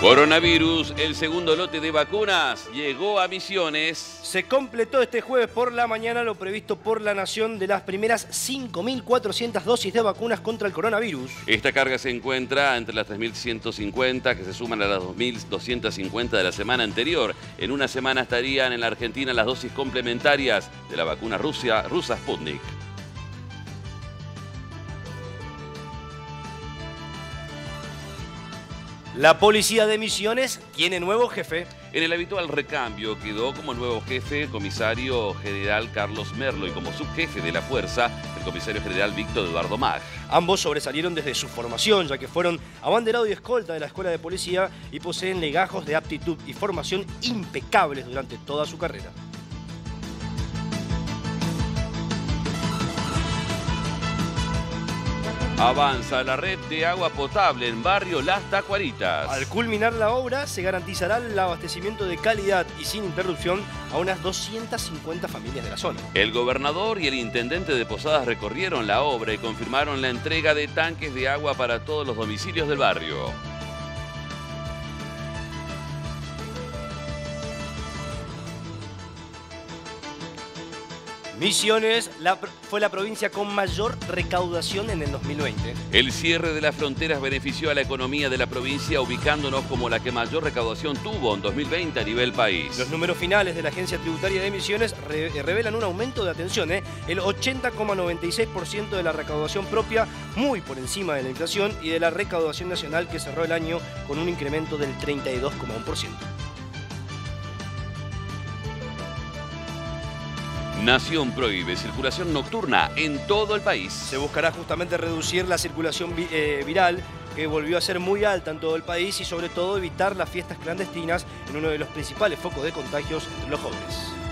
Coronavirus, el segundo lote de vacunas llegó a Misiones. Se completó este jueves por la mañana lo previsto por la Nación de las primeras 5.400 dosis de vacunas contra el coronavirus. Esta carga se encuentra entre las 3.150 que se suman a las 2.250 de la semana anterior. En una semana estarían en la Argentina las dosis complementarias de la vacuna rusa Sputnik. La policía de Misiones tiene nuevo jefe. En el habitual recambio quedó como nuevo jefe el comisario general Carlos Merlo y como subjefe de la fuerza el comisario general Víctor Eduardo Mag. Ambos sobresalieron desde su formación, ya que fueron abanderado y escolta de la escuela de policía y poseen legajos de aptitud y formación impecables durante toda su carrera. Avanza la red de agua potable en barrio Las Tacuaritas. Al culminar la obra, se garantizará el abastecimiento de calidad y sin interrupción a unas 250 familias de la zona. El gobernador y el intendente de Posadas recorrieron la obra y confirmaron la entrega de tanques de agua para todos los domicilios del barrio. Misiones fue la provincia con mayor recaudación en el 2020. El cierre de las fronteras benefició a la economía de la provincia, ubicándonos como la que mayor recaudación tuvo en 2020 a nivel país. Los números finales de la Agencia Tributaria de Misiones revelan un aumento de atención, el 80,96% de la recaudación propia, muy por encima de la inflación, y de la recaudación nacional que cerró el año con un incremento del 32,1%. Nación prohíbe circulación nocturna en todo el país. Se buscará justamente reducir la circulación viral, que volvió a ser muy alta en todo el país, y sobre todo evitar las fiestas clandestinas en uno de los principales focos de contagios entre los jóvenes.